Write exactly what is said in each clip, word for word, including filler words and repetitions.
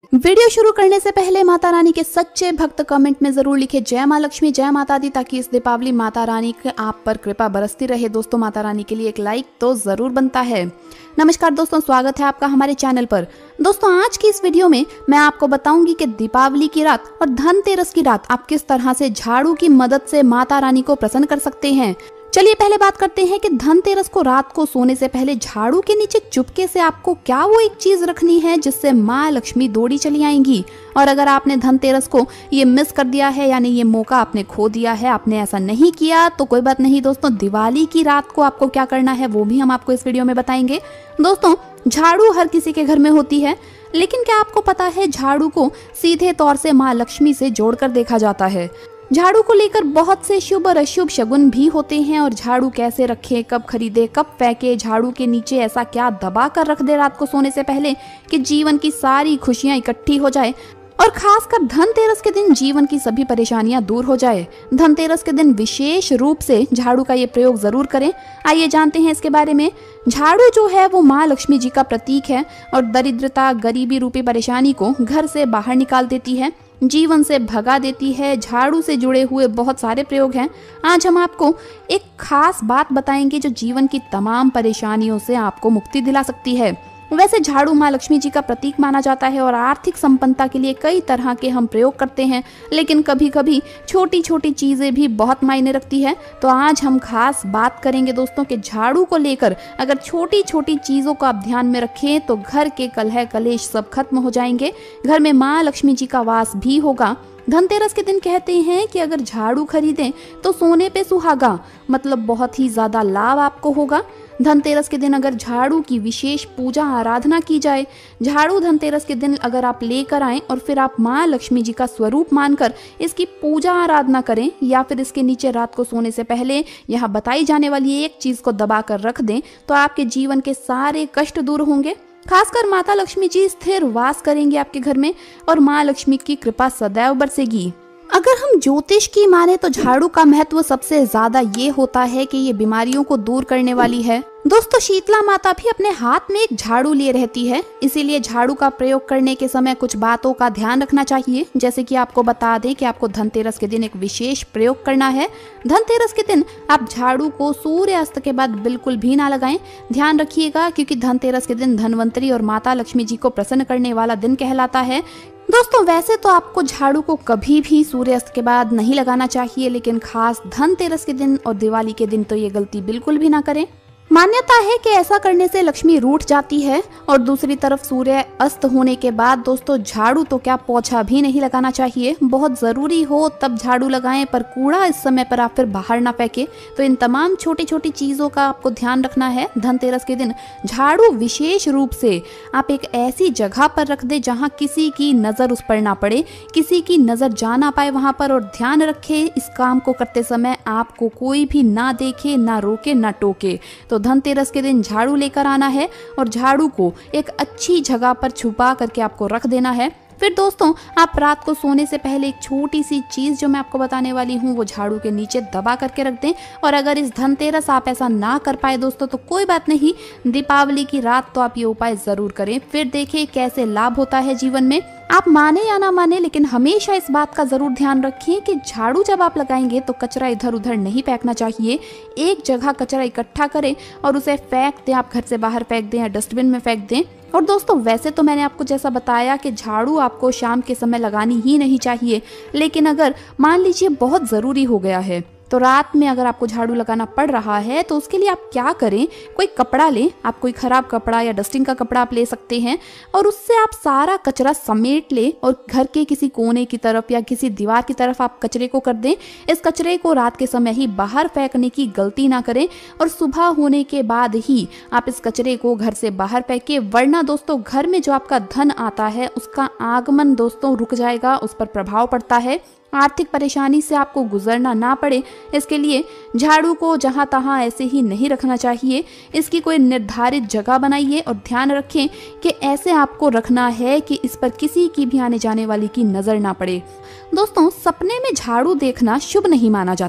Video शुरू करने से पहले माता रानी के सच्चे भक्त कमेंट में जरूर लिखे जय माँ लक्ष्मी, जय माता दी, ताकि इस दीपावली माता रानी के आप पर कृपा बरसती रहे। दोस्तों, माता रानी के लिए एक लाइक तो जरूर बनता है। नमस्कार दोस्तों, स्वागत है आपका हमारे चैनल पर। दोस्तों, आज की इस वीडियो में मैं आपको बताऊंगी कि दीपावली की रात और धनतेरस की रात आप किस तरह से झाड़ू की मदद से माता रानी को प्रसन्न कर सकते हैं। चलिए पहले बात करते हैं कि धनतेरस को रात को सोने से पहले झाड़ू के नीचे चुपके से आपको क्या वो एक चीज रखनी है जिससे माँ लक्ष्मी दौड़ी चली आएंगी। और अगर आपने धनतेरस को ये मिस कर दिया है, यानी ये मौका आपने खो दिया है, आपने ऐसा नहीं किया, तो कोई बात नहीं दोस्तों, दिवाली की रात को आपको क्या करना है वो भी हम आपको इस वीडियो में बताएंगे। दोस्तों, झाड़ू हर किसी के घर में होती है, लेकिन क्या आपको पता है झाड़ू को सीधे तौर से माँ लक्ष्मी से जोड़कर देखा जाता है। झाड़ू को लेकर बहुत से शुभ और अशुभ शगुन भी होते हैं। और झाड़ू कैसे रखें, कब खरीदे, कब फेंके, झाड़ू के नीचे ऐसा क्या दबा कर रख दे रात को सोने से पहले कि जीवन की सारी खुशियां इकट्ठी हो जाए और खासकर धनतेरस के दिन जीवन की सभी परेशानियां दूर हो जाए। धनतेरस के दिन विशेष रूप से झाड़ू का ये प्रयोग जरूर करें। आइए जानते हैं इसके बारे में। झाड़ू जो है वो माँ लक्ष्मी जी का प्रतीक है और दरिद्रता, गरीबी रूपी परेशानी को घर से बाहर निकाल देती है, जीवन से भगा देती है। झाड़ू से जुड़े हुए बहुत सारे प्रयोग हैं। आज हम आपको एक खास बात बताएंगे जो जीवन की तमाम परेशानियों से आपको मुक्ति दिला सकती है। वैसे झाड़ू माँ लक्ष्मी जी का प्रतीक माना जाता है और आर्थिक संपन्नता के लिए कई तरह के हम प्रयोग करते हैं, लेकिन कभी कभी छोटी छोटी चीजें भी बहुत मायने रखती है। तो आज हम खास बात करेंगे दोस्तों कि झाड़ू को लेकर अगर छोटी छोटी चीजों को आप ध्यान में रखें तो घर के कलह कलेश सब खत्म हो जाएंगे, घर में माँ लक्ष्मी जी का वास भी होगा। धनतेरस के दिन कहते हैं कि अगर झाड़ू खरीदें तो सोने पे सुहागा, मतलब बहुत ही ज्यादा लाभ आपको होगा। धनतेरस के दिन अगर झाड़ू की विशेष पूजा आराधना की जाए, झाड़ू धनतेरस के दिन अगर आप लेकर आएं और फिर आप माँ लक्ष्मी जी का स्वरूप मानकर इसकी पूजा आराधना करें, या फिर इसके नीचे रात को सोने से पहले यहाँ बताई जाने वाली एक चीज को दबा कर रख दें, तो आपके जीवन के सारे कष्ट दूर होंगे। खासकर माता लक्ष्मी जी स्थिर वास करेंगे आपके घर में और माँ लक्ष्मी की कृपा सदैव बरसेगी। अगर हम ज्योतिष की माने तो झाड़ू का महत्व सबसे ज्यादा ये होता है कि ये बीमारियों को दूर करने वाली है। दोस्तों, शीतला माता भी अपने हाथ में एक झाड़ू लिए रहती है, इसीलिए झाड़ू का प्रयोग करने के समय कुछ बातों का ध्यान रखना चाहिए। जैसे कि आपको बता दें कि आपको धनतेरस के दिन एक विशेष प्रयोग करना है। धनतेरस के दिन आप झाड़ू को सूर्यास्त के बाद बिल्कुल भी ना लगाएं। ध्यान रखिएगा, क्योंकि धनतेरस के दिन धनवंतरी और माता लक्ष्मी जी को प्रसन्न करने वाला दिन कहलाता है। दोस्तों, वैसे तो आपको झाड़ू को कभी भी सूर्यास्त के बाद नहीं लगाना चाहिए, लेकिन खास धनतेरस के दिन और दिवाली के दिन तो ये गलती बिल्कुल भी ना करें। मान्यता है कि ऐसा करने से लक्ष्मी रूठ जाती है। और दूसरी तरफ सूर्य अस्त होने के बाद दोस्तों झाड़ू तो क्या पोछा भी नहीं लगाना चाहिए। बहुत जरूरी हो तब झाड़ू लगाएं, पर कूड़ा इस समय पर आप फिर बाहर ना फेंके। तो इन तमाम छोटी छोटी चीजों का आपको ध्यान रखना है। धनतेरस के दिन झाड़ू विशेष रूप से आप एक ऐसी जगह पर रख दे जहाँ किसी की नजर उस पर ना पड़े, किसी की नजर जा ना पाए वहां पर। और ध्यान रखे इस काम को करते समय आपको कोई भी ना देखे, ना रोके, ना टोके। तो धनतेरस के दिन झाड़ू लेकर आना है और झाड़ू को एक अच्छी जगह पर छुपा करके आपको रख देना है। फिर दोस्तों, आप रात को सोने से पहले एक छोटी सी चीज जो मैं आपको बताने वाली हूँ वो झाड़ू के नीचे दबा करके रख दें। और अगर इस धनतेरस आप ऐसा ना कर पाए दोस्तों तो कोई बात नहीं, दीपावली की रात तो आप ये उपाय जरूर करें, फिर देखिए कैसे लाभ होता है जीवन में। आप माने या ना माने, लेकिन हमेशा इस बात का जरूर ध्यान रखें कि झाड़ू जब आप लगाएंगे तो कचरा इधर उधर नहीं फेंकना चाहिए। एक जगह कचरा इकट्ठा करें और उसे फेंक दें, आप घर से बाहर फेंक दें या डस्टबिन में फेंक दें। और दोस्तों, वैसे तो मैंने आपको जैसा बताया कि झाड़ू आपको शाम के समय लगानी ही नहीं चाहिए, लेकिन अगर मान लीजिए बहुत ज़रूरी हो गया है तो रात में अगर आपको झाड़ू लगाना पड़ रहा है तो उसके लिए आप क्या करें, कोई कपड़ा लें, आप कोई खराब कपड़ा या डस्टिंग का कपड़ा आप ले सकते हैं और उससे आप सारा कचरा समेट लें और घर के किसी कोने की तरफ या किसी दीवार की तरफ आप कचरे को कर दें। इस कचरे को रात के समय ही बाहर फेंकने की गलती ना करें और सुबह होने के बाद ही आप इस कचरे को घर से बाहर फेंके, वरना दोस्तों घर में जो आपका धन आता है उसका आगमन दोस्तों रुक जाएगा, उस पर प्रभाव पड़ता है। आर्थिक परेशानी से आपको गुजरना ना पड़े, इसके लिए झाड़ू को जहां तहां ऐसे ही नहीं रखना चाहिए। इसकी कोई निर्धारित जगह बनाइए और ध्यान रखें कि ऐसे आपको रखना है कि इस पर किसी की भी आने जाने वाली की नजर ना पड़े। दोस्तों, सपने में झाड़ू देखना शुभ नहीं माना जाता।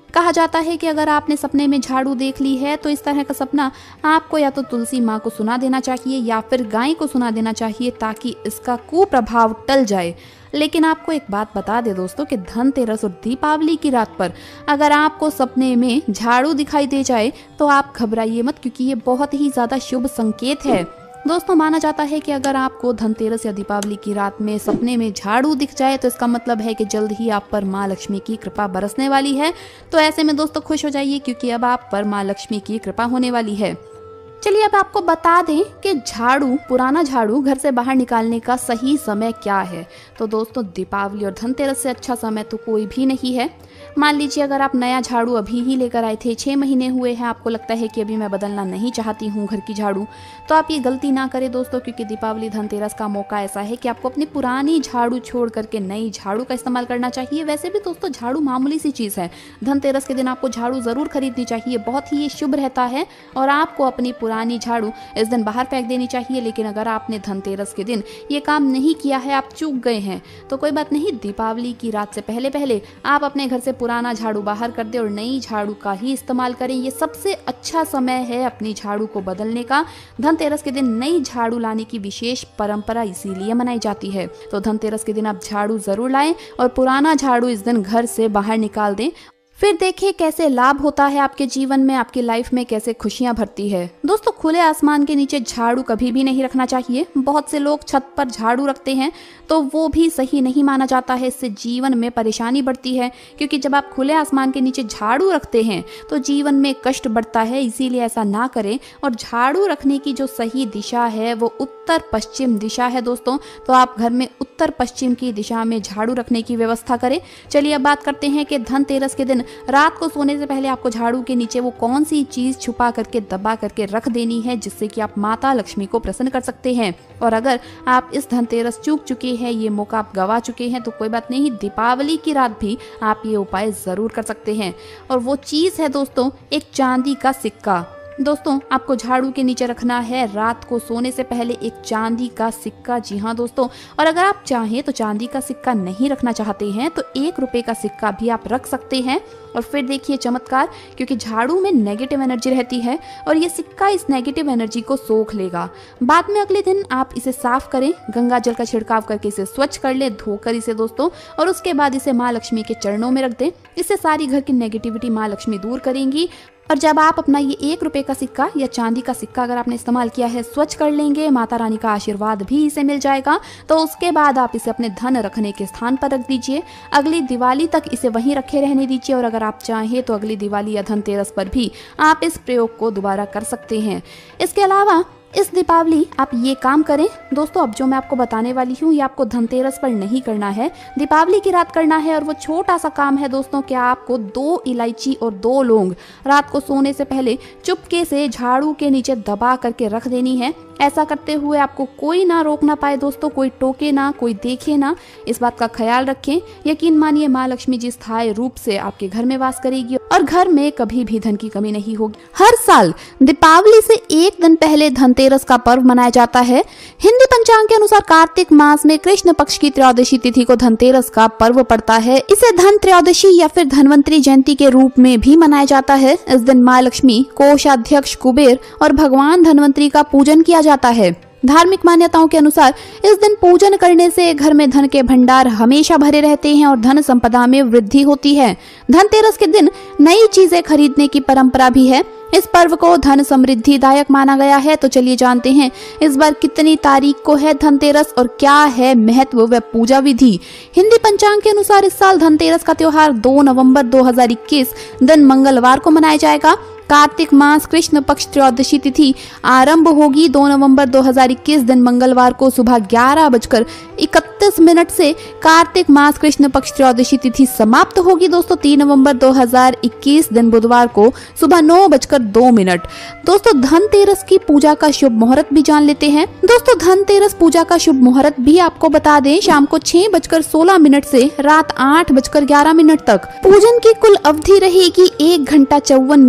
कहा जाता है कि अगर आपने सपने में झाड़ू देख ली है तो इस तरह का सपना आपको या तो तुलसी माँ को सुना देना चाहिए या फिर गाय को सुना देना चाहिए ताकि इसका कुप्रभाव टल जाए। लेकिन आपको एक बात बता दे दोस्तों कि धनतेरस और दीपावली की रात पर अगर आपको सपने में झाड़ू दिखाई दे जाए तो आप घबराइए मत, क्योंकि ये बहुत ही ज्यादा शुभ संकेत है। दोस्तों माना जाता है कि अगर आपको धनतेरस या दीपावली की रात में सपने में झाड़ू दिख जाए तो इसका मतलब है कि जल्द ही आप पर माँ लक्ष्मी की कृपा बरसने वाली है। तो ऐसे में दोस्तों खुश हो जाइए, क्योंकि अब आप पर माँ लक्ष्मी की कृपा होने वाली है। चलिए अब आपको बता दें कि झाड़ू, पुराना झाड़ू घर से बाहर निकालने का सही समय क्या है। तो दोस्तों दीपावली और धनतेरस से अच्छा समय तो कोई भी नहीं है। मान लीजिए अगर आप नया झाड़ू अभी ही लेकर आए थे, छः महीने हुए हैं, आपको लगता है कि अभी मैं बदलना नहीं चाहती हूँ घर की झाड़ू, तो आप ये गलती ना करें दोस्तों, क्योंकि दीपावली धनतेरस का मौका ऐसा है कि आपको अपनी पुरानी झाड़ू छोड़ करके नई झाड़ू का इस्तेमाल करना चाहिए। वैसे भी दोस्तों झाड़ू मामूली सी चीज़ है, धनतेरस के दिन आपको झाड़ू ज़रूर खरीदनी चाहिए, बहुत ही ये शुभ रहता है और आपको अपनी पुरानी झाड़ू इस दिन बाहर फेंक देनी चाहिए। लेकिन अगर आपने धनतेरस के दिन ये काम नहीं किया है, आप चूक गए हैं, तो कोई बात नहीं, दीपावली की रात से पहले पहले आप अपने घर से पुराना झाड़ू बाहर कर दें और नई झाड़ू का ही इस्तेमाल करें। ये सबसे अच्छा समय है अपनी झाड़ू को बदलने का। धनतेरस के दिन नई झाड़ू लाने की विशेष परंपरा इसीलिए मनाई जाती है। तो धनतेरस के दिन आप झाड़ू जरूर लाएं और पुराना झाड़ू इस दिन घर से बाहर निकाल दें। फिर देखिए कैसे लाभ होता है आपके जीवन में, आपकी लाइफ में कैसे खुशियां भरती है। दोस्तों खुले आसमान के नीचे झाड़ू कभी भी नहीं रखना चाहिए। बहुत से लोग छत पर झाड़ू रखते हैं तो वो भी सही नहीं माना जाता है, इससे जीवन में परेशानी बढ़ती है, क्योंकि जब आप खुले आसमान के नीचे झाड़ू रखते हैं तो जीवन में कष्ट बढ़ता है। इसीलिए ऐसा ना करें। और झाड़ू रखने की जो सही दिशा है वो उत्तर पश्चिम दिशा है दोस्तों, तो आप घर में उत्तर पश्चिम की दिशा में झाड़ू रखने की व्यवस्था करें। चलिए अब बात करते हैं कि धनतेरस के दिन रात को सोने से पहले आपको झाड़ू के नीचे वो कौन सी चीज छुपा करके दबा करके रख देनी है जिससे कि आप माता लक्ष्मी को प्रसन्न कर सकते हैं। और अगर आप इस धनतेरस चूक चुके हैं, ये मौका आप गवा चुके हैं, तो कोई बात नहीं, दीपावली की रात भी आप ये उपाय जरूर कर सकते हैं। और वो चीज है दोस्तों एक चांदी का सिक्का। दोस्तों आपको झाड़ू के नीचे रखना है रात को सोने से पहले एक चांदी का सिक्का। जी हाँ दोस्तों, और अगर आप चाहें तो चांदी का सिक्का नहीं रखना चाहते हैं तो एक रुपए का सिक्का भी आप रख सकते हैं। और फिर देखिए चमत्कार, क्योंकि झाड़ू में नेगेटिव एनर्जी रहती है और ये सिक्का इस नेगेटिव एनर्जी को सोख लेगा। बाद में अगले दिन आप इसे साफ करें, गंगा जल का छिड़काव करके इसे स्वच्छ कर ले, धोकर इसे दोस्तों, और उसके बाद इसे माँ लक्ष्मी के चरणों में रख दें। इससे सारी घर की नेगेटिविटी माँ लक्ष्मी दूर करेंगी। और जब आप अपना ये एक रुपए का सिक्का या चांदी का सिक्का अगर आपने इस्तेमाल किया है स्वच्छ कर लेंगे, माता रानी का आशीर्वाद भी इसे मिल जाएगा। तो उसके बाद आप इसे अपने धन रखने के स्थान पर रख दीजिए। अगली दिवाली तक इसे वहीं रखे रहने दीजिए और अगर आप चाहें तो अगली दिवाली या धनतेरस पर भी आप इस प्रयोग को दोबारा कर सकते हैं। इसके अलावा इस दीपावली आप ये काम करें दोस्तों, अब जो मैं आपको बताने वाली हूँ ये आपको धनतेरस पर नहीं करना है, दीपावली की रात करना है। और वो छोटा सा काम है दोस्तों कि आपको दो इलायची और दो लौंग रात को सोने से पहले चुपके से झाड़ू के नीचे दबा करके रख देनी है। ऐसा करते हुए आपको कोई ना रोक ना पाए दोस्तों, कोई टोके ना, कोई देखे ना, इस बात का ख्याल रखें। यकीन मानिए माँ लक्ष्मी जी स्थायी रूप से आपके घर में वास करेगी और घर में कभी भी धन की कमी नहीं होगी। हर साल दीपावली से एक दिन पहले धनतेरस का पर्व मनाया जाता है। हिंदी पंचांग के अनुसार कार्तिक मास में कृष्ण पक्ष की त्रयोदशी तिथि को धनतेरस का पर्व पड़ता है। इसे धन त्रयोदशी या फिर धनवंतरी जयंती के रूप में भी मनाया जाता है। इस दिन माँ लक्ष्मी, कोषाध्यक्ष कुबेर और भगवान धनवंतरी का पूजन किया जाता है। धार्मिक मान्यताओं के अनुसार इस दिन पूजन करने से घर में धन के भंडार हमेशा भरे रहते हैं और धन संपदा में वृद्धि होती है। धनतेरस के दिन नई चीजें खरीदने की परंपरा भी है। इस पर्व को धन समृद्धिदायक माना गया है। तो चलिए जानते हैं इस बार कितनी तारीख को है धनतेरस और क्या है महत्व व पूजा विधि। हिंदी पंचांग के अनुसार इस साल धनतेरस का त्योहार दो नवंबर दो हजार इक्कीस दिन मंगलवार को मनाया जाएगा। कार्तिक मास कृष्ण पक्ष त्रयोदशी तिथि आरंभ होगी दो नवंबर दो हजार इक्कीस दिन मंगलवार को सुबह ग्यारह बजकर इकतीस मिनट से। कार्तिक मास कृष्ण पक्ष त्रयोदशी तिथि समाप्त होगी दोस्तों तीन नवंबर दो हजार इक्कीस दिन बुधवार को सुबह नौ बजकर दो मिनट। दोस्तों धनतेरस की पूजा का शुभ मुहूर्त भी जान लेते हैं। दोस्तों धनतेरस पूजा का शुभ मुहूर्त भी आपको बता दें, शाम को छह बजकर सोलह मिनट से रात आठ बजकर ग्यारह मिनट तक। पूजन की कुल अवधि रहेगी एक घंटा चौवन मिनट।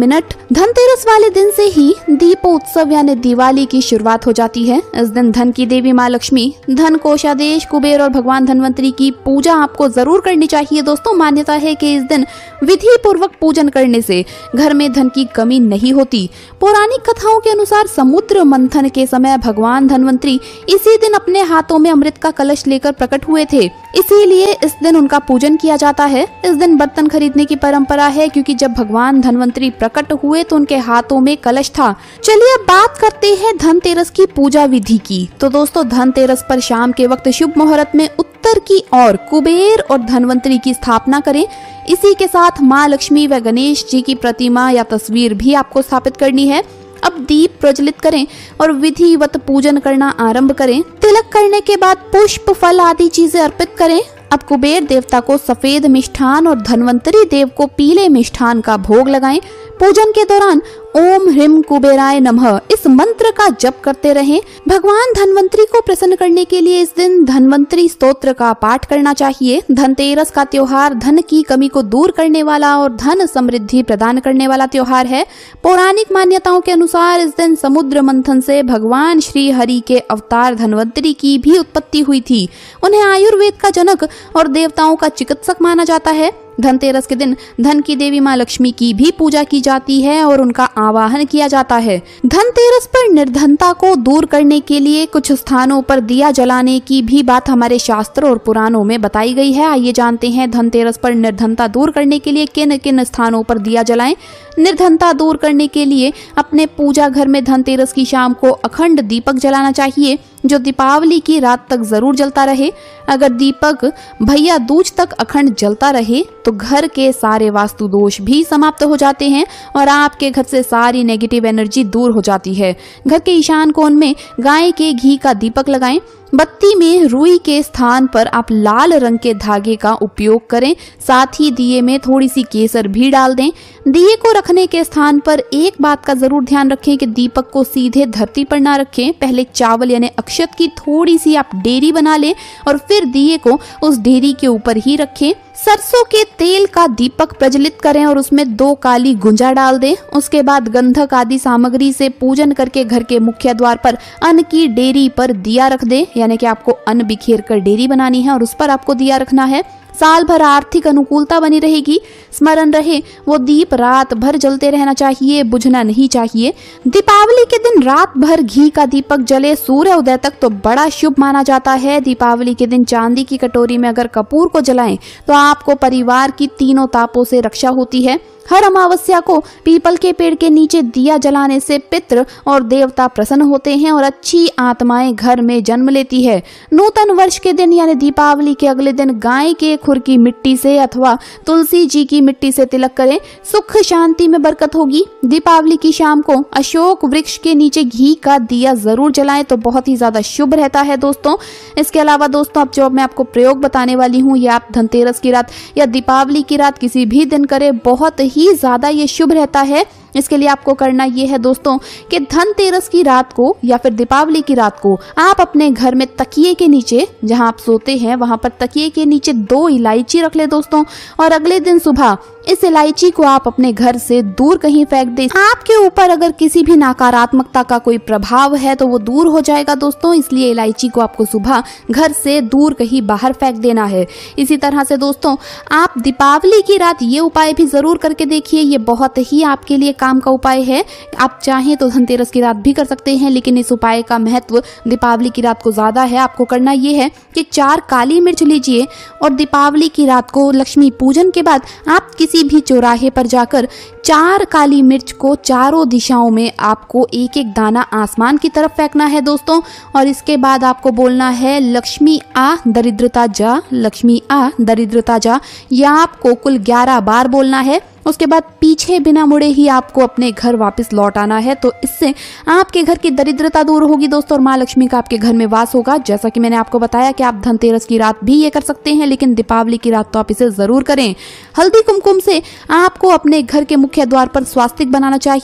धनतेरस वाले दिन से ही दीपोत्सव यानी दिवाली की शुरुआत हो जाती है। इस दिन धन की देवी माँ लक्ष्मी, धन कोषाधीश कुबेर और भगवान धनवंतरी की पूजा आपको जरूर करनी चाहिए। दोस्तों, मान्यता है कि इस दिन विधि पूर्वक पूजन करने से घर में धन की कमी नहीं होती। पौराणिक कथाओं के अनुसार समुद्र मंथन के समय भगवान धनवंतरी इसी दिन अपने हाथों में अमृत का कलश लेकर प्रकट हुए थे, इसीलिए इस दिन उनका पूजन किया जाता है। इस दिन बर्तन खरीदने की परंपरा है, क्योंकि जब भगवान धनवंतरी प्रकट हुए तो उनके हाथों में कलश था। चलिए अब बात करते हैं धनतेरस की पूजा विधि की। तो दोस्तों, धनतेरस पर शाम के वक्त शुभ मुहूर्त में उत्तर की ओर कुबेर और धनवंतरी की स्थापना करें। इसी के साथ माँ लक्ष्मी व गणेश जी की प्रतिमा या तस्वीर भी आपको स्थापित करनी है। अब दीप प्रज्वलित करें और विधिवत पूजन करना आरंभ करें। तिलक करने के बाद पुष्प, फल आदि चीजें अर्पित करें। अब कुबेर देवता को सफेद मिष्ठान और धनवंतरी देव को पीले मिष्ठान का भोग लगाएं। पूजन के दौरान ओम ह्रीम कुबेराय नमः इस मंत्र का जप करते रहें। भगवान धनवंतरी को प्रसन्न करने के लिए इस दिन धनवंतरी स्तोत्र का पाठ करना चाहिए। धनतेरस का त्योहार धन की कमी को दूर करने वाला और धन समृद्धि प्रदान करने वाला त्योहार है। पौराणिक मान्यताओं के अनुसार इस दिन समुद्र मंथन से भगवान श्री हरि के अवतार धनवंतरी की भी उत्पत्ति हुई थी। उन्हें आयुर्वेद का जनक और देवताओं का चिकित्सक माना जाता है। धनतेरस के दिन धन की देवी माँ लक्ष्मी की भी पूजा की जाती है और उनका आवाहन किया जाता है। धनतेरस पर निर्धनता को दूर करने के लिए कुछ स्थानों पर दिया जलाने की भी बात हमारे शास्त्र और पुराणों में बताई गई है। आइए जानते हैं धनतेरस पर निर्धनता दूर करने के लिए किन किन स्थानों पर दिया जलाएं। निर्धनता दूर करने के लिए अपने पूजा घर में धनतेरस की शाम को अखंड दीपक जलाना चाहिए, जो दीपावली की रात तक जरूर जलता रहे। अगर दीपक भैया दूज तक अखंड जलता रहे तो घर के सारे वास्तु दोष भी समाप्त हो जाते हैं और आपके घर से सारी नेगेटिव एनर्जी दूर हो जाती है। घर के ईशान कोण में गाय के घी का दीपक लगाएं। बत्ती में रुई के स्थान पर आप लाल रंग के धागे का उपयोग करें। साथ ही दिए में थोड़ी सी केसर भी डाल दें। दिए को रखने के स्थान पर एक बात का जरूर ध्यान रखें कि दीपक को सीधे धरती पर ना रखें। पहले चावल यानी अक्षत की थोड़ी सी आप डेरी बना लें और फिर दिए को उस डेरी के ऊपर ही रखें। सरसों के तेल का दीपक प्रज्वलित करें और उसमें दो काली गुंजा डाल दें। उसके बाद गंधक आदि सामग्री से पूजन करके घर के मुख्य द्वार पर अन्न की डेरी पर दिया रख दें, यानी कि आपको अन्न बिखेर कर डेरी बनानी है और उस पर आपको दिया रखना है। साल भर आर्थिक अनुकूलता बनी रहेगी। स्मरण रहे वो दीप रात भर जलते रहना चाहिए, बुझना नहीं चाहिए। दीपावली के दिन रात भर घी का दीपक जले सूर्य उदय तक तो बड़ा शुभ माना जाता है। दीपावली के दिन चांदी की कटोरी में अगर कपूर को जलाएं तो आपको परिवार की तीनों तापों से रक्षा होती है। हर अमावस्या को पीपल के पेड़ के नीचे दिया जलाने से पितृ और देवता प्रसन्न होते हैं और अच्छी आत्माएं घर में जन्म लेती है। नूतन वर्ष के दिन यानी दीपावली के अगले दिन गाय के खुर की मिट्टी से अथवा तुलसी जी की मिट्टी से तिलक करें, सुख शांति में बरकत होगी। दीपावली की शाम को अशोक वृक्ष के नीचे घी का दिया जरूर जलाएं तो बहुत ही ज्यादा शुभ रहता है दोस्तों। इसके अलावा दोस्तों, अब जो मैं आपको प्रयोग बताने वाली हूँ ये आप धनतेरस की रात या दीपावली की रात किसी भी दिन करें, बहुत ही ज्यादा ये शुभ रहता है। इसके लिए आपको करना ये है दोस्तों कि धनतेरस की रात को या फिर दीपावली की रात को आप अपने घर में तकिए के नीचे, जहां आप सोते हैं वहां पर तकिए के नीचे दो इलायची रख ले दोस्तों, और अगले दिन सुबह इस इलायची को आप अपने घर से दूर कहीं फेंक दें। आपके ऊपर अगर किसी भी नकारात्मकता का कोई प्रभाव है तो वो दूर हो जाएगा दोस्तों, इसलिए इलायची को आपको सुबह घर से दूर कहीं बाहर फेंक देना है। इसी तरह से दोस्तों, आप दीपावली की रात ये उपाय भी जरूर करके देखिए, ये बहुत ही आपके लिए काम का उपाय है। आप चाहें तो धनतेरस की रात भी कर सकते हैं, लेकिन इस उपाय का महत्व दीपावली की रात को ज्यादा है। आपको करना ये है कि चार काली मिर्च लीजिए और दीपावली की रात को लक्ष्मी पूजन के बाद आप किसी भी चौराहे पर जाकर चार काली मिर्च को चारों दिशाओं में आपको एक एक दाना आसमान की तरफ फेंकना है दोस्तों। और इसके बाद आपको बोलना है लक्ष्मी आ दरिद्रता जा, लक्ष्मी आ दरिद्रता जा। यह आपको कुल ग्यारह बार बोलना है। उसके बाद पीछे बिना मुड़े ही आपको अपने घर वापस लौट आना है, तो इससे आपके घर की दरिद्रता दूर होगी दोस्तों और माँ लक्ष्मी का आपके घर में वास होगा। जैसा कि मैंने आपको बताया कि आप धनतेरस की रात भी ये कर सकते हैं, लेकिन दीपावली की रात तो आप इसे जरूर करें। हल्दी कुमकुम से आपको अपने घर के मुख्य द्वार पर स्वास्तिक बनाना चाहिए।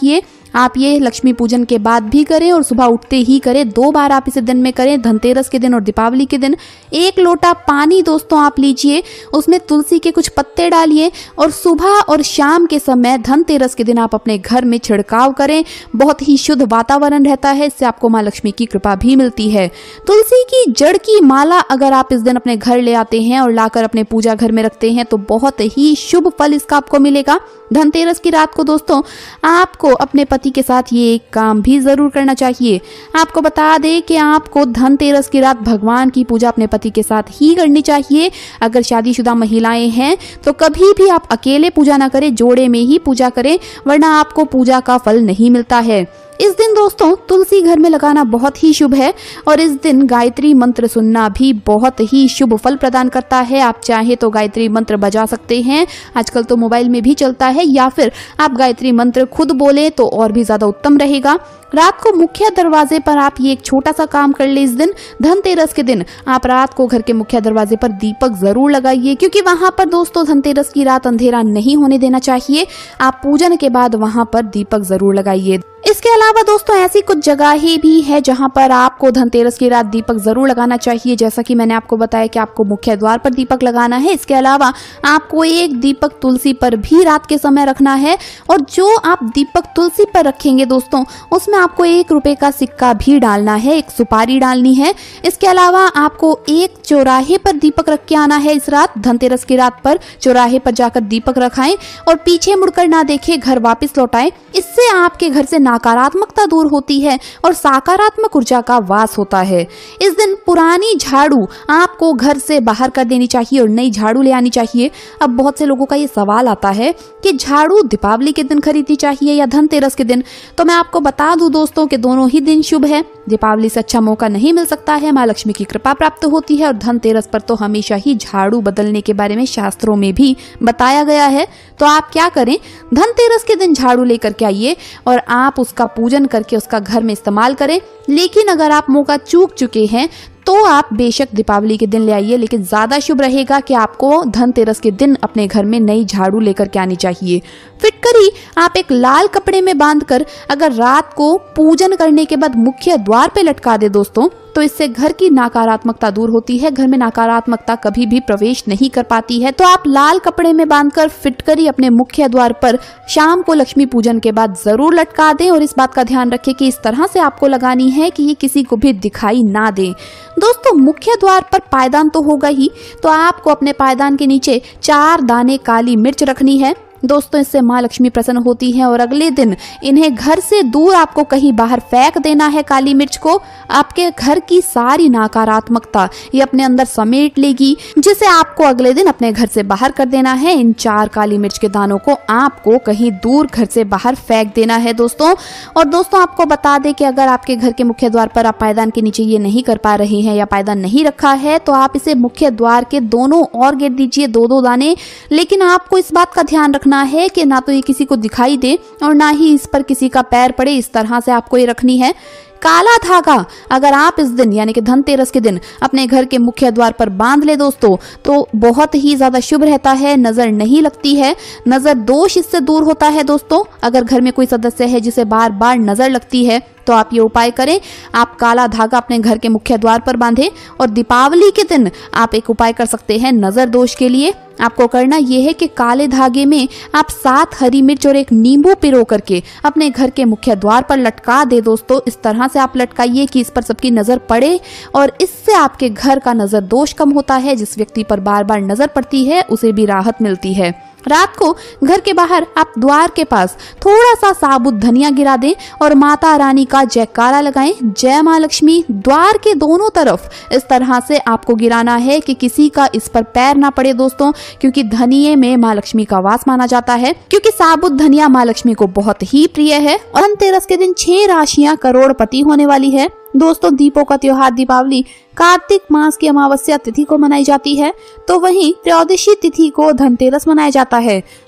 आप ये लक्ष्मी पूजन के बाद भी करें और सुबह उठते ही करें। दो बार आप इसे दिन में करें, धनतेरस के दिन और दीपावली के दिन। एक लोटा पानी दोस्तों आप लीजिए, उसमें तुलसी के कुछ पत्ते डालिए और सुबह और शाम के समय धनतेरस के दिन आप अपने घर में छिड़काव करें। बहुत ही शुद्ध वातावरण रहता है, इससे आपको माँ लक्ष्मी की कृपा भी मिलती है। तुलसी की जड़ की माला अगर आप इस दिन अपने घर ले आते हैं और लाकर अपने पूजा घर में रखते हैं तो बहुत ही शुभ फल इसका आपको मिलेगा। धनतेरस की रात को दोस्तों आपको अपने पति के साथ ये एक काम भी जरूर करना चाहिए। आपको बता दें कि आपको धनतेरस की रात भगवान की पूजा अपने पति के साथ ही करनी चाहिए। अगर शादीशुदा महिलाएं हैं तो कभी भी आप अकेले पूजा ना करें, जोड़े में ही पूजा करें, वरना आपको पूजा का फल नहीं मिलता है। इस दिन दोस्तों तुलसी घर में लगाना बहुत ही शुभ है और इस दिन गायत्री मंत्र सुनना भी बहुत ही शुभ फल प्रदान करता है। आप चाहे तो गायत्री मंत्र बजा सकते हैं, आजकल तो मोबाइल में भी चलता है, या फिर आप गायत्री मंत्र खुद बोले तो और भी ज्यादा उत्तम रहेगा। रात को मुख्य दरवाजे पर आप ये एक छोटा सा काम कर ले। इस दिन धनतेरस के दिन आप रात को घर के मुख्य दरवाजे पर दीपक जरूर लगाइए, क्योंकि वहां पर दोस्तों धनतेरस की रात अंधेरा नहीं होने देना चाहिए। आप पूजन के बाद वहां पर दीपक जरूर लगाइए। इसके अलावा दोस्तों ऐसी कुछ जगहें भी है जहां पर आपको धनतेरस की रात दीपक जरूर लगाना चाहिए। जैसा कि मैंने आपको बताया कि आपको मुख्य द्वार पर दीपक लगाना है। इसके अलावा आपको एक दीपक तुलसी पर भी रात के समय रखना है, और जो आप दीपक तुलसी पर रखेंगे दोस्तों उसमें आपको एक रुपए का सिक्का भी डालना है, एक सुपारी डालनी है। इसके अलावा आपको एक चौराहे पर दीपक रख के आना है। इस रात धनतेरस की रात पर चौराहे पर जाकर दीपक रखाएं और पीछे मुड़कर ना देखें, घर वापस लौटाएं। इससे आपके घर से नकारात्मकता दूर होती है और सकारात्मक ऊर्जा का वास होता है। इस दिन पुरानी झाड़ू आपको घर से बाहर कर देनी चाहिए और नई झाड़ू ले आनी चाहिए। अब बहुत से लोगों का ये सवाल आता है कि झाड़ू दीपावली के दिन खरीदनी चाहिए या धनतेरस के दिन, तो मैं आपको बता दूं दोस्तों कि दोनों ही दिन शुभ है। दीपावली से अच्छा मौका नहीं मिल सकता है, माँ लक्ष्मी की कृपा प्राप्त होती है, और धनतेरस पर तो हमेशा ही झाड़ू बदलने के बारे में शास्त्रों में भी बताया गया है। तो आप क्या करें, धनतेरस के दिन झाड़ू लेकर के आइए और आप उसका पूजन करके उसका घर में इस्तेमाल करें। लेकिन अगर आप मौका चूक चुके हैं तो आप बेशक दीपावली के दिन ले आइए, लेकिन ज्यादा शुभ रहेगा कि आपको धनतेरस के दिन अपने घर में नई झाड़ू लेकर के आनी चाहिए। फिटकरी आप एक लाल कपड़े में बांधकर अगर रात को पूजन करने के बाद मुख्य द्वार पे लटका दे दोस्तों, तो इससे घर की नकारात्मकता दूर होती है। घर में नकारात्मकता कभी भी प्रवेश नहीं कर पाती है। तो आप लाल कपड़े में बांधकर फिटकरी अपने मुख्य द्वार पर शाम को लक्ष्मी पूजन के बाद जरूर लटका दें, और इस बात का ध्यान रखें कि इस तरह से आपको लगानी है कि ये किसी को भी दिखाई ना दे। दोस्तों मुख्य द्वार पर पायदान तो होगा ही, तो आपको अपने पायदान के नीचे चार दाने काली मिर्च रखनी है। दोस्तों इससे माँ लक्ष्मी प्रसन्न होती है और अगले दिन इन्हें घर से दूर आपको कहीं बाहर फेंक देना है। काली मिर्च को आपके घर की सारी नकारात्मकता ये अपने अंदर समेट लेगी, जिसे आपको अगले दिन अपने घर से बाहर कर देना है। इन चार काली मिर्च के दानों को आपको कहीं दूर घर से बाहर फेंक देना है दोस्तों। और दोस्तों आपको बता दें कि अगर आपके घर के मुख्य द्वार पर आप पायदान के नीचे ये नहीं कर पा रहे हैं या पायदान नहीं रखा है, तो आप इसे मुख्य द्वार के दोनों ओर गिर दीजिए, दो दो दाने। लेकिन आपको इस बात का ध्यान रखना है कि ना तो ये किसी को दिखाई दे और ना ही इस पर किसी का पैर पड़े। इस तरह से आपको ये रखनी है। काला धागा अगर आप इस दिन यानी कि धनतेरस के दिन अपने घर के मुख्य द्वार पर बांध ले दोस्तों, तो बहुत ही ज्यादा शुभ रहता है, नजर नहीं लगती है, नजर दोष इससे दूर होता है दोस्तों। अगर घर में कोई सदस्य है जिसे बार बार नजर लगती है तो आप ये उपाय करें, आप काला धागा अपने घर के मुख्य द्वार पर बांधें। और दीपावली के दिन आप एक उपाय कर सकते हैं नजर दोष के लिए। आपको करना यह है कि काले धागे में आप सात हरी मिर्च और एक नींबू पिरो करके अपने घर के मुख्य द्वार पर लटका दे दोस्तों। इस तरह से आप लटकाइए कि इस पर सबकी नजर पड़े, और इससे आपके घर का नजर दोष कम होता है। जिस व्यक्ति पर बार बार नजर पड़ती है उसे भी राहत मिलती है। रात को घर के बाहर आप द्वार के पास थोड़ा सा साबुत धनिया गिरा दें और माता रानी का जयकारा लगाएं, जय माँ लक्ष्मी। द्वार के दोनों तरफ इस तरह से आपको गिराना है कि किसी का इस पर पैर ना पड़े दोस्तों, क्योंकि धनिये में माँ लक्ष्मी का वास माना जाता है, क्योंकि साबुत धनिया माँ लक्ष्मी को बहुत ही प्रिय है। और धनतेरस के दिन छह राशियां करोड़पति होने वाली है दोस्तों। दीपों का त्योहार दीपावली कार्तिक मास की अमावस्या तिथि को मनाई जाती है, तो वहीं त्रयोदशी तिथि को धनतेरस मनाया जाता है।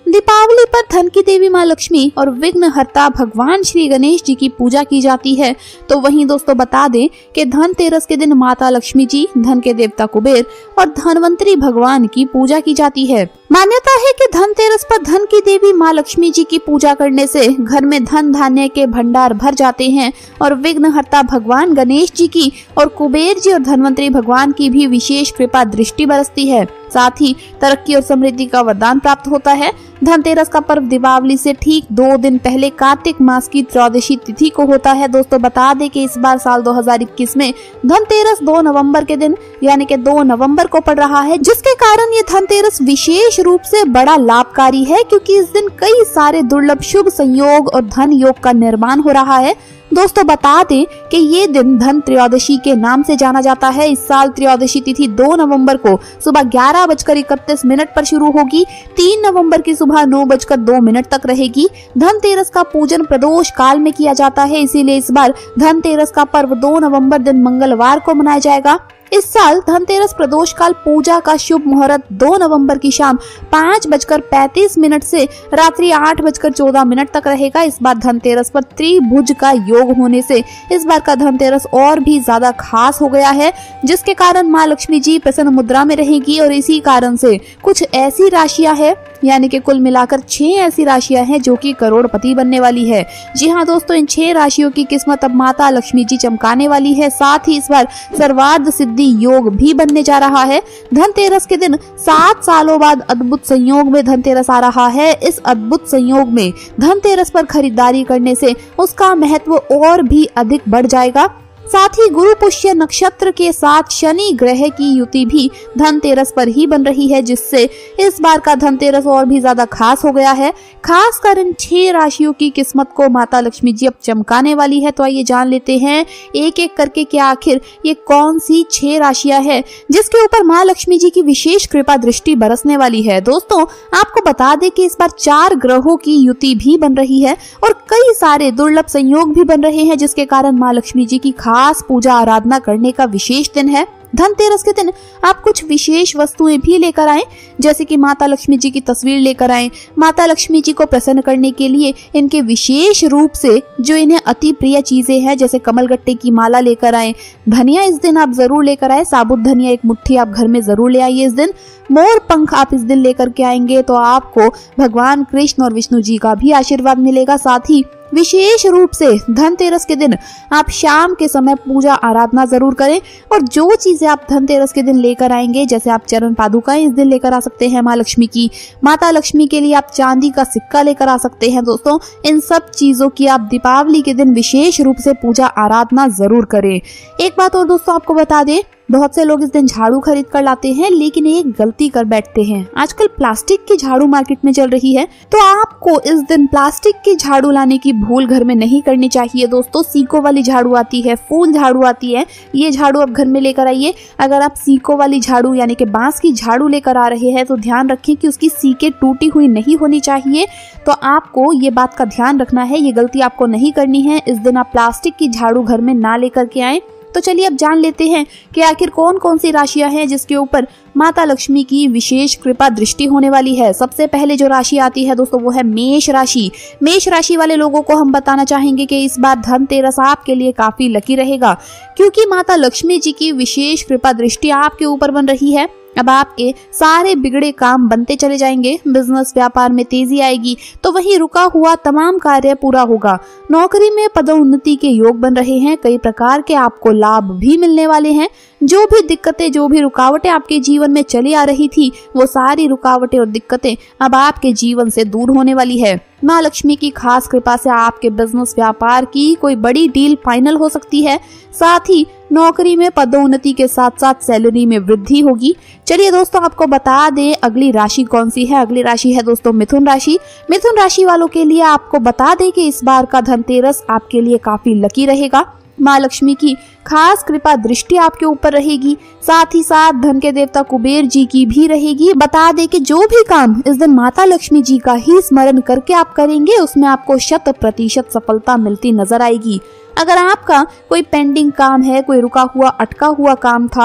दीपावली पर धन की देवी माँ लक्ष्मी और विघ्नहर्ता भगवान श्री गणेश जी की पूजा की जाती है। तो वहीं दोस्तों बता दें कि धनतेरस के दिन माता लक्ष्मी जी, धन के देवता कुबेर और धनवंतरी भगवान की पूजा की जाती है। मान्यता है कि धनतेरस पर धन की देवी माँ लक्ष्मी जी की पूजा करने से घर में धन धान्य के भंडार भर जाते हैं और विघ्नहर्ता भगवान गणेश जी की और कुबेर जी और धनवंतरी भगवान की भी विशेष कृपा दृष्टि बरसती है। साथ ही तरक्की और समृद्धि का वरदान प्राप्त होता है। धनतेरस का पर्व दीपावली से ठीक दो दिन पहले कार्तिक मास की त्रयोदशी तिथि को होता है। दोस्तों बता दें कि इस बार साल दो हज़ार इक्कीस में धनतेरस दो नवंबर के दिन यानी कि दो नवंबर को पड़ रहा है, जिसके कारण ये धनतेरस विशेष रूप से बड़ा लाभकारी है, क्योंकि इस दिन कई सारे दुर्लभ शुभ संयोग और धन योग का निर्माण हो रहा है। दोस्तों बता दें कि ये दिन धन त्रयोदशी के नाम से जाना जाता है। इस साल त्रयोदशी तिथि दो नवंबर को सुबह ग्यारह बजकर इकतीस मिनट पर शुरू होगी, तीन नवंबर की सुबह नौ बजकर दो मिनट तक रहेगी। धनतेरस का पूजन प्रदोष काल में किया जाता है, इसीलिए इस बार धनतेरस का पर्व दो नवंबर दिन मंगलवार को मनाया जाएगा। इस साल धनतेरस प्रदोष काल पूजा का शुभ मुहूर्त दो नवंबर की शाम पाँच बजकर पैंतीस मिनट से रात्रि आठ बजकर चौदह मिनट तक रहेगा। इस बार धनतेरस पर त्रिभुज का योग होने से इस बार का धनतेरस और भी ज्यादा खास हो गया है, जिसके कारण माँ लक्ष्मी जी प्रसन्न मुद्रा में रहेगी और इसी कारण से कुछ ऐसी राशियां हैं, यानी कि कुल मिलाकर छह ऐसी राशियां हैं जो कि करोड़पति बनने वाली है। जी हाँ दोस्तों, इन छह राशियों की किस्मत अब माता लक्ष्मी जी चमकाने वाली है। साथ ही इस बार सर्वार्थ सिद्धि योग भी बनने जा रहा है। धनतेरस के दिन सात सालों बाद अद्भुत संयोग में धनतेरस आ रहा है। इस अद्भुत संयोग में धनतेरस पर खरीदारी करने से उसका महत्व और भी अधिक बढ़ जाएगा। साथ ही गुरु पुष्य नक्षत्र के साथ शनि ग्रह की युति भी धनतेरस पर ही बन रही है, जिससे इस बार का धनतेरस और भी ज्यादा खास हो गया है। खास कर इन छह राशियों की किस्मत को माता लक्ष्मी जी अब चमकाने वाली है। तो आइए जान लेते हैं एक एक करके कि आखिर ये कौन सी छह राशियां हैं जिसके ऊपर माँ लक्ष्मी जी की विशेष कृपा दृष्टि बरसने वाली है। दोस्तों आपको बता दें कि इस बार चार ग्रहों की युति भी बन रही है और कई सारे दुर्लभ संयोग भी बन रहे हैं, जिसके कारण माँ लक्ष्मी जी की खास पूजा आराधना करने का विशेष दिन है। धनतेरस के दिन आप कुछ विशेष वस्तुएं भी लेकर आएं, जैसे कि माता लक्ष्मी जी की तस्वीर लेकर आएं। माता लक्ष्मी जी को प्रसन्न करने के लिए इनके विशेष रूप से जो इन्हें अति प्रिय चीजें हैं, जैसे कमलगट्टे की माला लेकर आएं। धनिया इस दिन आप जरूर लेकर आए, साबुत धनिया एक मुट्ठी आप घर में जरूर ले आइए इस दिन। मोर पंख आप इस दिन लेकर के आएंगे तो आपको भगवान कृष्ण और विष्णु जी का भी आशीर्वाद मिलेगा। साथ ही विशेष रूप से धनतेरस के दिन आप शाम के समय पूजा आराधना जरूर करें और जो चीजें आप धनतेरस के दिन लेकर आएंगे, जैसे आप चरण पादुकाएं इस दिन लेकर आ सकते हैं माँ लक्ष्मी की। माता लक्ष्मी के लिए आप चांदी का सिक्का लेकर आ सकते हैं। दोस्तों इन सब चीजों की आप दीपावली के दिन विशेष रूप से पूजा आराधना जरूर करें। एक बात और दोस्तों आपको बता दें, बहुत से लोग इस दिन झाड़ू खरीद कर लाते हैं, लेकिन एक गलती कर बैठते हैं। आजकल प्लास्टिक की झाड़ू मार्केट में चल रही है, तो आपको इस दिन प्लास्टिक की झाड़ू लाने की भूल घर में नहीं करनी चाहिए। दोस्तों सीकों वाली झाड़ू आती है, फूल झाड़ू आती है, ये झाड़ू आप घर में लेकर आइए। अगर आप सीकों वाली झाड़ू यानी कि बांस की झाड़ू लेकर आ रहे हैं तो ध्यान रखें कि उसकी सीकें टूटी हुई नहीं होनी चाहिए। तो आपको ये बात का ध्यान रखना है, ये गलती आपको नहीं करनी है। इस दिन आप प्लास्टिक की झाड़ू घर में ना लेकर के आए। तो चलिए अब जान लेते हैं कि आखिर कौन कौन सी राशियां हैं जिसके ऊपर माता लक्ष्मी की विशेष कृपा दृष्टि होने वाली है। सबसे पहले जो राशि आती है दोस्तों वो है मेष राशि। मेष राशि वाले लोगों को हम बताना चाहेंगे कि इस बार धनतेरस आपके लिए काफी लकी रहेगा, क्योंकि माता लक्ष्मी जी की विशेष कृपा दृष्टि आपके ऊपर बन रही है। अब आपके सारे बिगड़े काम बनते चले जाएंगे, बिजनेस व्यापार में तेजी आएगी, तो वहीं रुका हुआ तमाम कार्य पूरा होगा। नौकरी में पदोन्नति के योग बन रहे हैं, कई प्रकार के आपको लाभ भी मिलने वाले हैं। जो भी दिक्कतें, जो भी रुकावटें आपके जीवन में चली आ रही थी, वो सारी रुकावटें और दिक्कतें अब आपके जीवन से दूर होने वाली है। माँ लक्ष्मी की खास कृपा से आपके बिजनेस व्यापार की कोई बड़ी डील फाइनल हो सकती है। साथ ही नौकरी में पदोन्नति के साथ साथ सैलरी में वृद्धि होगी। चलिए दोस्तों आपको बता दें अगली राशि कौन सी है। अगली राशि है दोस्तों मिथुन राशि। मिथुन राशि वालों के लिए आपको बता दें कि इस बार का धनतेरस आपके लिए काफी लकी रहेगा। माँ लक्ष्मी की खास कृपा दृष्टि आपके ऊपर रहेगी, साथ ही साथ धन के देवता कुबेर जी की भी रहेगी। बता दे कि जो भी काम इस दिन माता लक्ष्मी जी का ही स्मरण करके आप करेंगे, उसमें आपको शत प्रतिशत सफलता मिलती नजर आएगी। अगर आपका कोई पेंडिंग काम है, कोई रुका हुआ अटका हुआ काम था,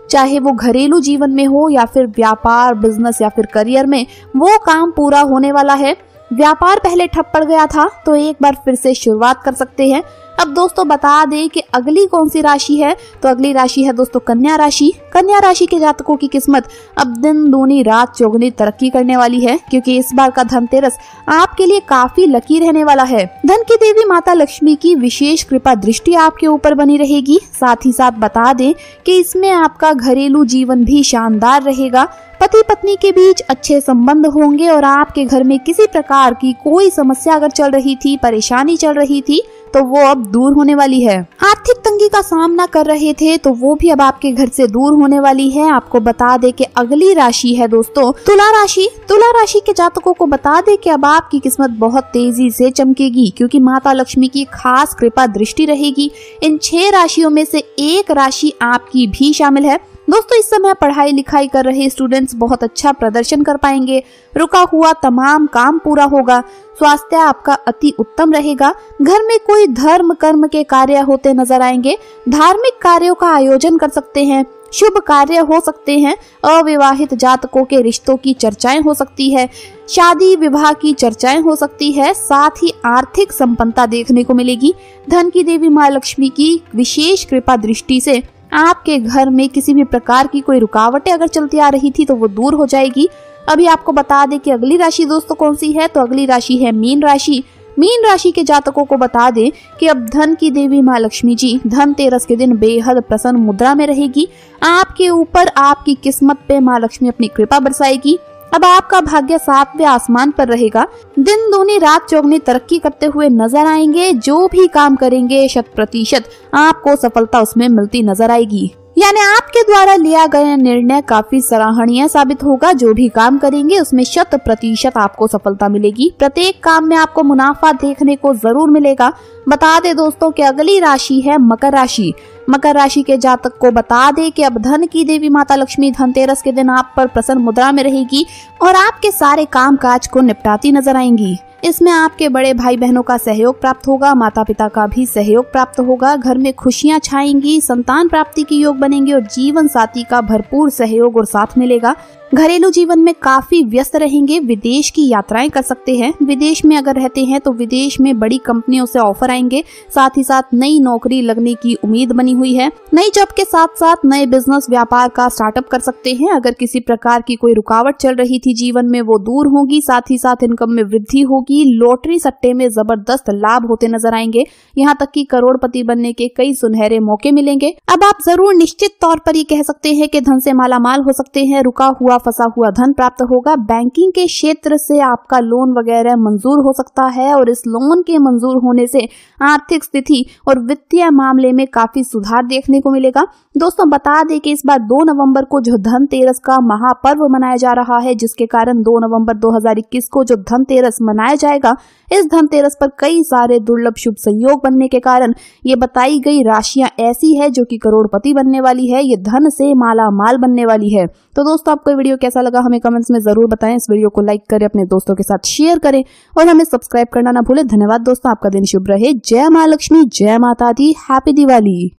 चाहे वो घरेलू जीवन में हो या फिर व्यापार, बिजनेस या फिर करियर में, वो काम पूरा होने वाला है। व्यापार पहले ठप पड़ गया था तो एक बार फिर से शुरुआत कर सकते हैं। अब दोस्तों बता दें कि अगली कौन सी राशि है, तो अगली राशि है दोस्तों कन्या राशि। कन्या राशि के जातकों की किस्मत अब दिन दूनी रात चौगुनी तरक्की करने वाली है, क्योंकि इस बार का धनतेरस आपके लिए काफी लकी रहने वाला है। धन की देवी माता लक्ष्मी की विशेष कृपा दृष्टि आपके ऊपर बनी रहेगी। साथ ही साथ बता दें कि इसमें आपका घरेलू जीवन भी शानदार रहेगा। पति पत्नी के बीच अच्छे संबंध होंगे और आपके घर में किसी प्रकार की कोई समस्या अगर चल रही थी, परेशानी चल रही थी, तो वो अब दूर होने वाली है। आर्थिक तंगी का सामना कर रहे थे तो वो भी अब आपके घर से दूर होने वाली है। आपको बता दे कि अगली राशि है दोस्तों तुला राशि। तुला राशि के जातकों को बता दे कि अब आपकी किस्मत बहुत तेजी से चमकेगी, क्योंकि माता लक्ष्मी की खास कृपा दृष्टि रहेगी। इन छह राशियों में से एक राशि आपकी भी शामिल है। दोस्तों इस समय पढ़ाई लिखाई कर रहे स्टूडेंट्स बहुत अच्छा प्रदर्शन कर पाएंगे। रुका हुआ तमाम काम पूरा होगा। स्वास्थ्य आपका अति उत्तम रहेगा। घर में कोई धर्म कर्म के कार्य होते नजर आएंगे। धार्मिक कार्यों का आयोजन कर सकते हैं। शुभ कार्य हो सकते हैं। अविवाहित जातकों के रिश्तों की चर्चाएं हो सकती है। शादी विवाह की चर्चाएं हो सकती है। साथ ही आर्थिक संपन्नता देखने को मिलेगी। धन की देवी माँ लक्ष्मी की विशेष कृपा दृष्टि से आपके घर में किसी भी प्रकार की कोई रुकावटें अगर चलती आ रही थी तो वो दूर हो जाएगी। अभी आपको बता दें कि अगली राशि दोस्तों कौन सी है, तो अगली राशि है मीन राशि। मीन राशि के जातकों को बता दें कि अब धन की देवी माँ लक्ष्मी जी धनतेरस के दिन बेहद प्रसन्न मुद्रा में रहेगी। आपके ऊपर, आपकी किस्मत पे माँ लक्ष्मी अपनी कृपा बरसाएगी। अब आपका भाग्य सातवें आसमान पर रहेगा। दिन दूनी रात चौगनी तरक्की करते हुए नजर आएंगे। जो भी काम करेंगे शत प्रतिशत आपको सफलता उसमें मिलती नजर आएगी। यानी आपके द्वारा लिया गया निर्णय काफी सराहनीय साबित होगा। जो भी काम करेंगे उसमें शत प्रतिशत आपको सफलता मिलेगी। प्रत्येक काम में आपको मुनाफा देखने को जरूर मिलेगा। बता दे दोस्तों कि अगली राशि है मकर राशि। मकर राशि के जातक को बता दे कि अब धन की देवी माता लक्ष्मी धनतेरस के दिन आप पर प्रसन्न मुद्रा में रहेगी और आपके सारे काम काज को निपटाती नजर आएंगी। इसमें आपके बड़े भाई बहनों का सहयोग प्राप्त होगा। माता पिता का भी सहयोग प्राप्त होगा। घर में खुशियां छाएंगी। संतान प्राप्ति के योग बनेंगे और जीवन साथी का भरपूर सहयोग और साथ मिलेगा। घरेलू जीवन में काफी व्यस्त रहेंगे। विदेश की यात्राएं कर सकते हैं। विदेश में अगर रहते हैं तो विदेश में बड़ी कंपनियों से ऑफर आएंगे। साथ ही साथ नई नौकरी लगने की उम्मीद बनी हुई है। नई जॉब के साथ साथ नए बिजनेस व्यापार का स्टार्टअप कर सकते हैं। अगर किसी प्रकार की कोई रुकावट चल रही थी जीवन में वो दूर होगी। साथ ही साथ इनकम में वृद्धि होगी। लॉटरी सट्टे में जबरदस्त लाभ होते नजर आएंगे। यहाँ तक कि करोड़पति बनने के कई सुनहरे मौके मिलेंगे। अब आप जरूर निश्चित तौर पर ये कह सकते हैं कि धन से मालामाल हो सकते हैं। रुका हुआ फंसा हुआ धन प्राप्त होगा। बैंकिंग के क्षेत्र से आपका लोन वगैरह मंजूर हो सकता है और इस लोन के मंजूर होने से आर्थिक स्थिति और वित्तीय मामले में काफी सुधार देखने को मिलेगा। दोस्तों बता दें कि इस बार दो नवंबर को जो धनतेरस का महापर्व मनाया जा रहा है, जिसके कारण दो नवंबर दो हज़ार इक्कीस को जो धनतेरस मनाया जाएगा, इस धनतेरस पर कई सारे दुर्लभ शुभ संयोग बनने के कारण ये बताई गई राशियां ऐसी है जो कि करोड़पति बनने वाली है। ये धन से माला माल बनने वाली है। तो दोस्तों आपको वीडियो कैसा लगा हमें कमेंट्स में जरूर बताएं। इस वीडियो को लाइक करें, अपने दोस्तों के साथ शेयर करें और हमें सब्सक्राइब करना ना भूलें। धन्यवाद दोस्तों, आपका दिन शुभ रहे। जय माँ लक्ष्मी, जय माता दी, हैप्पी दिवाली।